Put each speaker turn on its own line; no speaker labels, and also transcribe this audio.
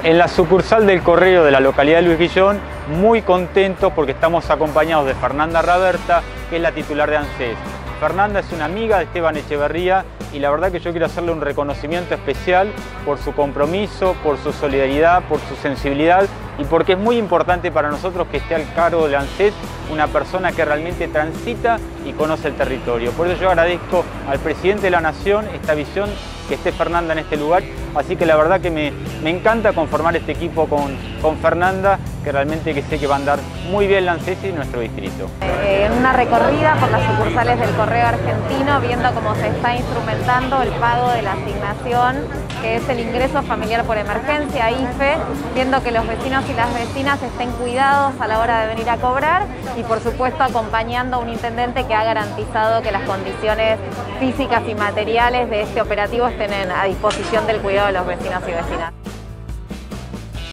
En la sucursal del correo de la localidad de Luis Guillón, muy contentos porque estamos acompañados de Fernanda Raberta, que es la titular de ANSES. Fernanda es una amiga de Esteban Echeverría y la verdad que yo quiero hacerle un reconocimiento especial por su compromiso, por su solidaridad, por su sensibilidad y porque es muy importante para nosotros que esté al cargo de ANSES una persona que realmente transita y conoce el territorio. Por eso yo agradezco al presidente de la Nación esta visión, que esté Fernanda en este lugar, así que la verdad que me encanta conformar este equipo con Fernanda, que realmente que sé que va a andar muy bien la ANSES y nuestro distrito.
En una recorrida por las sucursales del Correo Argentino, viendo cómo se está instrumentando el pago de la asignación, que es el ingreso familiar por emergencia, IFE, viendo que los vecinos y las vecinas estén cuidados a la hora de venir a cobrar y por supuesto acompañando a un intendente que ha garantizado que las condiciones físicas y materiales de este operativo estén a disposición del cuidado de los vecinos y vecinas.